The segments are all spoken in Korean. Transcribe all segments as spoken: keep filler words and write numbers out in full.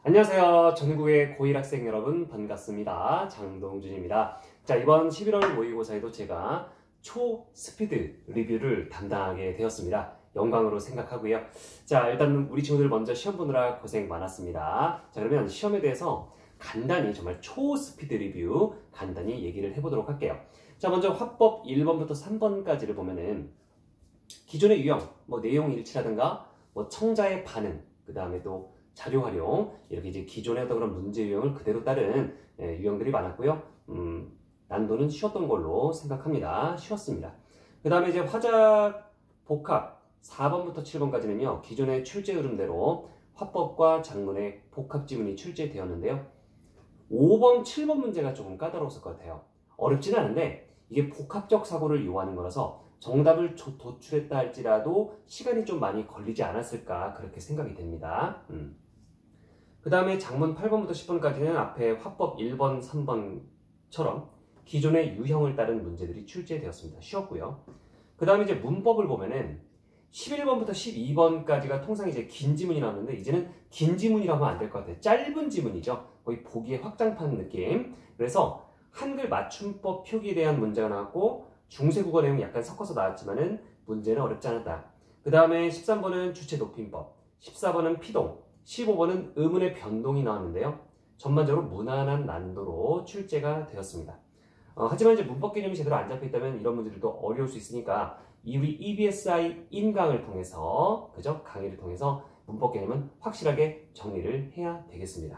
안녕하세요. 전국의 고일 학생 여러분 반갑습니다. 장동준입니다. 자, 이번 십일월 모의고사에도 제가 초스피드 리뷰를 담당하게 되었습니다. 영광으로 생각하고요. 자, 일단 우리 친구들 먼저 시험 보느라 고생 많았습니다. 자, 그러면 시험에 대해서 간단히 정말 초스피드 리뷰 간단히 얘기를 해보도록 할게요. 자, 먼저 화법 일 번부터 삼 번까지를 보면은 기존의 유형, 뭐 내용 일치라든가 뭐 청자의 반응, 그 다음에 또 자료 활용, 이렇게 이제 기존의 어떤 그런 문제 유형을 그대로 따른 예, 유형들이 많았고요. 음, 난도는 쉬웠던 걸로 생각합니다. 쉬웠습니다. 그 다음에 이제 화작 복합 사 번부터 칠 번까지는요, 기존의 출제 흐름대로 화법과 작문의 복합 지문이 출제되었는데요. 오 번, 칠 번 문제가 조금 까다로웠을 것 같아요. 어렵진 않은데 이게 복합적 사고를 요하는 거라서 정답을 도출했다 할지라도 시간이 좀 많이 걸리지 않았을까 그렇게 생각이 됩니다. 음. 그 다음에 작문 팔 번부터 십 번까지는 앞에 화법 일 번, 삼 번처럼 기존의 유형을 따른 문제들이 출제되었습니다. 쉬웠고요. 그 다음에 이제 문법을 보면은 십일 번부터 십이 번까지가 통상 이제 긴 지문이 나오는데 이제는 긴 지문이라고 하면 안 될 것 같아요. 짧은 지문이죠. 거의 보기에 확장판 느낌. 그래서 한글 맞춤법 표기에 대한 문제가 나왔고 중세국어 내용이 약간 섞어서 나왔지만은 문제는 어렵지 않았다. 그 다음에 십삼 번은 주체 높임법, 십사 번은 피동, 십오 번은 의문의 변동이 나왔는데요. 전반적으로 무난한 난도로 출제가 되었습니다. 어, 하지만 이제 문법 개념이 제대로 안 잡혀 있다면 이런 문제들도 어려울 수 있으니까 우리 이비에스아이 인강을 통해서, 그죠? 강의를 통해서 문법 개념은 확실하게 정리를 해야 되겠습니다.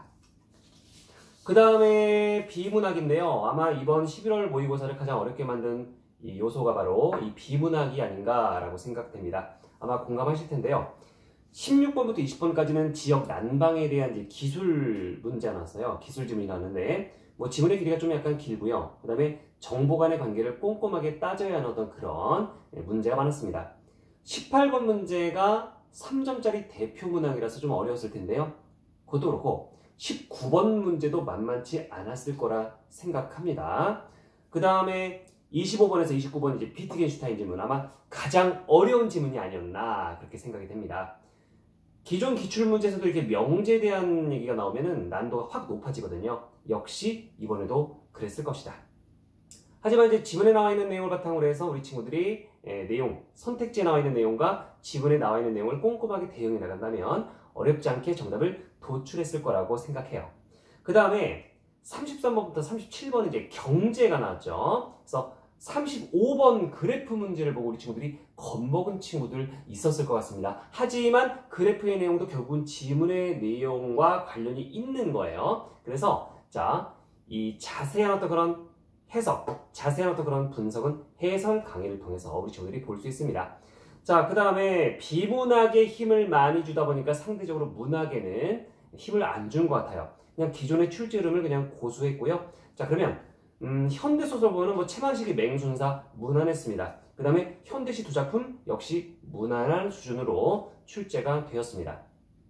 그 다음에 비문학인데요. 아마 이번 십일월 모의고사를 가장 어렵게 만든 이 요소가 바로 이 비문학이 아닌가라고 생각됩니다. 아마 공감하실 텐데요. 십육 번부터 이십 번까지는 지역 난방에 대한 이제 기술 문제가 나왔어요. 기술 지문이 나왔는데 뭐 지문의 길이가 좀 약간 길고요. 그 다음에 정보 간의 관계를 꼼꼼하게 따져야 하는 어떤 그런 문제가 많았습니다. 십팔 번 문제가 삼 점짜리 대표 문항이라서 좀 어려웠을 텐데요. 그것도 그렇고 십구 번 문제도 만만치 않았을 거라 생각합니다. 그 다음에 이십오 번에서 이십구 번 이제 비트겐슈타인 지문, 아마 가장 어려운 지문이 아니었나 그렇게 생각이 됩니다. 기존 기출문제에서도 이렇게 명제에 대한 얘기가 나오면은 난도가 확 높아지거든요. 역시 이번에도 그랬을 것이다. 하지만 이제 지문에 나와 있는 내용을 바탕으로 해서 우리 친구들이 에, 내용, 선택지에 나와 있는 내용과 지문에 나와 있는 내용을 꼼꼼하게 대응해 나간다면 어렵지 않게 정답을 도출했을 거라고 생각해요. 그 다음에 삼십삼 번부터 삼십칠 번은 이제 경제가 나왔죠. 그래서 삼십오 번 그래프 문제를 보고 우리 친구들이 겁먹은 친구들 있었을 것 같습니다. 하지만 그래프의 내용도 결국은 지문의 내용과 관련이 있는 거예요. 그래서 자, 이 자세한 어떤 그런 해석, 자세한 어떤 그런 분석은 해설 강의를 통해서 우리 친구들이 볼 수 있습니다. 자, 그 다음에 비문학에 힘을 많이 주다 보니까 상대적으로 문학에는 힘을 안 준 것 같아요. 그냥 기존의 출제 흐름을 그냥 고수했고요. 자, 그러면 음, 현대소설 보면은 뭐 채만식의 맹순사 무난했습니다. 그 다음에 현대시 두 작품 역시 무난한 수준으로 출제가 되었습니다.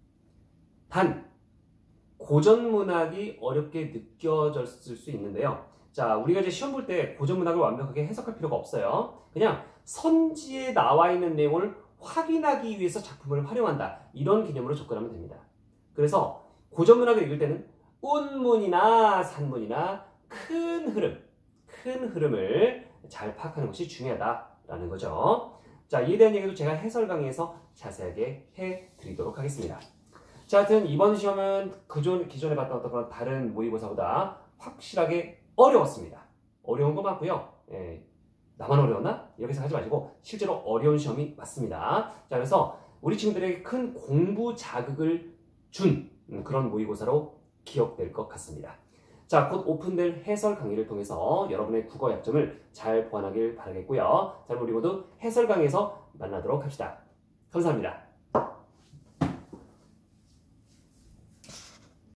단 고전문학이 어렵게 느껴졌을 수 있는데요. 자, 우리가 이제 시험 볼 때 고전문학을 완벽하게 해석할 필요가 없어요. 그냥 선지에 나와 있는 내용을 확인하기 위해서 작품을 활용한다. 이런 개념으로 접근하면 됩니다. 그래서 고전문학을 읽을 때는 운문이나 산문이나 큰 흐름, 큰 흐름을 잘 파악하는 것이 중요하다라는 거죠. 자, 이에 대한 얘기도 제가 해설 강의에서 자세하게 해드리도록 하겠습니다. 자, 하여튼 이번 시험은 그전, 기존에 봤던 어떤 그런 다른 모의고사보다 확실하게 어려웠습니다. 어려운 거 맞고요. 예, 나만 어려웠나? 이렇게 생각하지 마시고 실제로 어려운 시험이 맞습니다. 자, 그래서 우리 친구들에게 큰 공부 자극을 준 그런 모의고사로 기억될 것 같습니다. 자, 곧 오픈될 해설 강의를 통해서 여러분의 국어 약점을 잘 보완하길 바라겠고요. 자, 우리 모두 해설 강의에서 만나도록 합시다. 감사합니다.